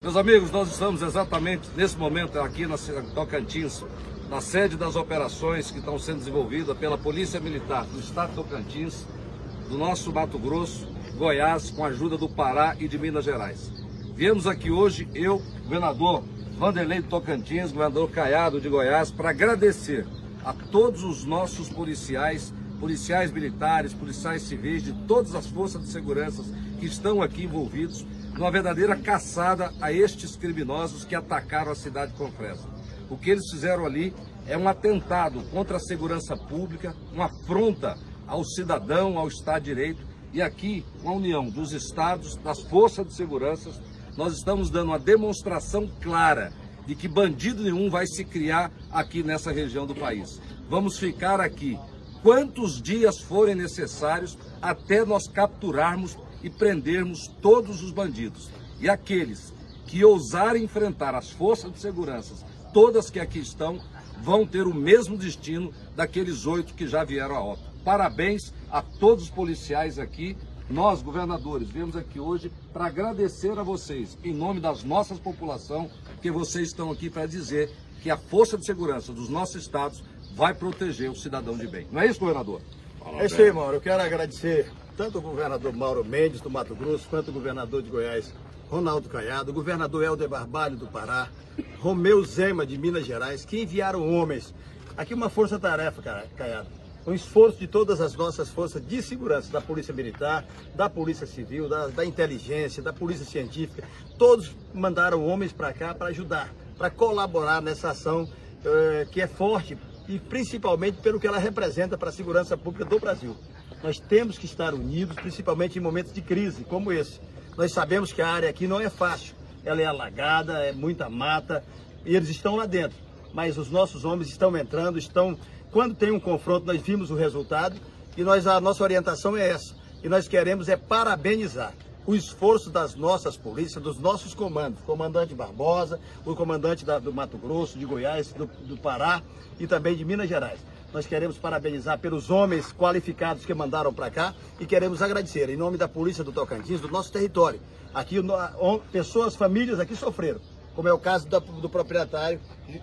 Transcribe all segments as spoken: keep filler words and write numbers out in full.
Meus amigos, nós estamos exatamente nesse momento aqui na Tocantins, na sede das operações que estão sendo desenvolvidas pela Polícia Militar do Estado de Tocantins, do nosso Mato Grosso, Goiás, com a ajuda do Pará e de Minas Gerais. Viemos aqui hoje, eu, governador Wanderlei de Tocantins, governador Caiado de Goiás, para agradecer a todos os nossos policiais, policiais militares, policiais civis, de todas as forças de segurança que estão aqui envolvidos numa verdadeira caçada a estes criminosos que atacaram a cidade de Confresa. O que eles fizeram ali é um atentado contra a segurança pública, uma afronta ao cidadão, ao Estado de Direito, e aqui, com a união dos estados, das forças de segurança, nós estamos dando uma demonstração clara de que bandido nenhum vai se criar aqui nessa região do país. Vamos ficar aqui quantos dias forem necessários até nós capturarmos e prendermos todos os bandidos. E aqueles que ousarem enfrentar as forças de segurança, todas que aqui estão, vão ter o mesmo destino daqueles oito que já vieram a óbito. Parabéns a todos os policiais aqui. Nós, governadores, viemos aqui hoje para agradecer a vocês, em nome das nossas populações, que vocês estão aqui para dizer que a força de segurança dos nossos estados vai proteger o cidadão de bem. Não é isso, governador? É isso aí, Mauro. Eu quero agradecer tanto o governador Mauro Mendes, do Mato Grosso, quanto o governador de Goiás, Ronaldo Caiado, o governador Helder Barbalho, do Pará, Romeu Zema, de Minas Gerais, que enviaram homens. Aqui uma força-tarefa, Caiado. Um esforço de todas as nossas forças de segurança, da Polícia Militar, da Polícia Civil, da, da Inteligência, da Polícia Científica. Todos mandaram homens para cá para ajudar, para colaborar nessa ação eh, que é forte e principalmente pelo que ela representa para a segurança pública do Brasil. Nós temos que estar unidos, principalmente em momentos de crise como esse. Nós sabemos que a área aqui não é fácil, ela é alagada, é muita mata, e eles estão lá dentro. Mas os nossos homens estão entrando, estão... Quando tem um confronto, nós vimos o resultado, e nós, a nossa orientação é essa. E nós queremos é parabenizar o esforço das nossas polícias, dos nossos comandos, o comandante Barbosa, o comandante da, do Mato Grosso, de Goiás, do, do Pará e também de Minas Gerais. Nós queremos parabenizar pelos homens qualificados que mandaram para cá e queremos agradecer em nome da Polícia do Tocantins, do nosso território. Aqui, no, pessoas, famílias aqui sofreram, como é o caso da, do proprietário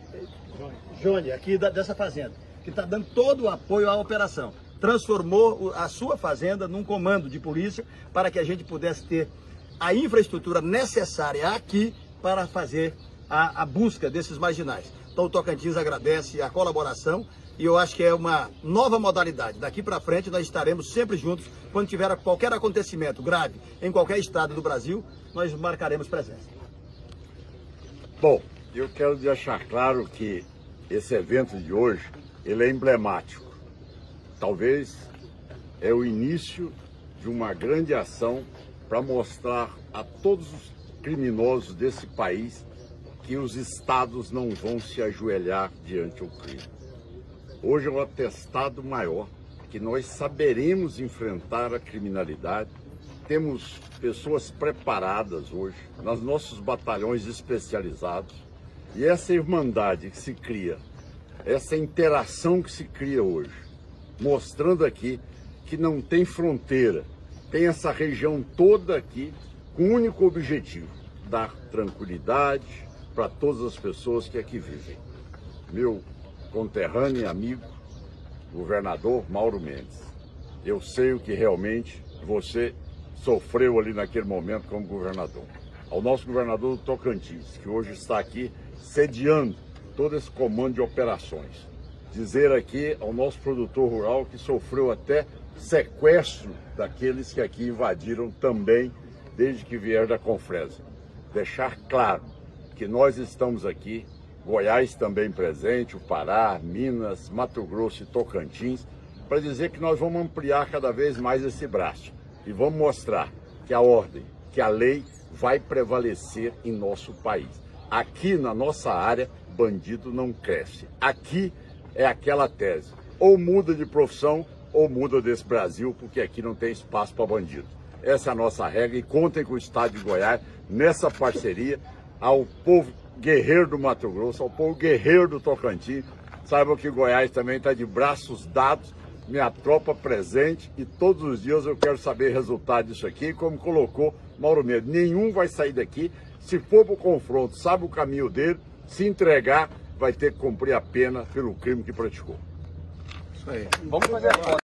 Johnny, aqui da, dessa fazenda, que está dando todo o apoio à operação. Transformou a sua fazenda num comando de polícia para que a gente pudesse ter a infraestrutura necessária aqui para fazer a, a busca desses marginais. Então o Tocantins agradece a colaboração e eu acho que é uma nova modalidade. Daqui para frente nós estaremos sempre juntos. Quando tiver qualquer acontecimento grave em qualquer estado do Brasil, nós marcaremos presença. Bom, eu quero deixar claro que esse evento de hoje, ele é emblemático. Talvez é o início de uma grande ação para mostrar a todos os criminosos desse país que os estados não vão se ajoelhar diante do crime. Hoje é um atestado maior que nós saberemos enfrentar a criminalidade. Temos pessoas preparadas hoje nos nossos batalhões especializados e essa irmandade que se cria, essa interação que se cria hoje, mostrando aqui que não tem fronteira, tem essa região toda aqui com o único objetivo, dar tranquilidade para todas as pessoas que aqui vivem. Meu conterrâneo e amigo, governador Mauro Mendes, eu sei o que realmente você sofreu ali naquele momento como governador. Ao nosso governador do Tocantins, que hoje está aqui sediando todo esse comando de operações, dizer aqui ao nosso produtor rural que sofreu até sequestro daqueles que aqui invadiram também desde que vieram da Confresa. Deixar claro que nós estamos aqui, Goiás também presente, o Pará, Minas, Mato Grosso e Tocantins, para dizer que nós vamos ampliar cada vez mais esse braço e vamos mostrar que a ordem, que a lei vai prevalecer em nosso país. Aqui na nossa área, bandido não cresce. Aqui é aquela tese, ou muda de profissão ou muda desse Brasil, porque aqui não tem espaço para bandido. Essa é a nossa regra e contem com o Estado de Goiás nessa parceria. Ao povo guerreiro do Mato Grosso, ao povo guerreiro do Tocantins, saibam que Goiás também está de braços dados, minha tropa presente, e todos os dias eu quero saber o resultado disso aqui, como colocou Mauro Mendes. Nenhum vai sair daqui Se for para o confronto, sabe o caminho dele, se entregar, vai ter que cumprir a pena pelo crime que praticou. Isso aí. Vamos fazer a foto.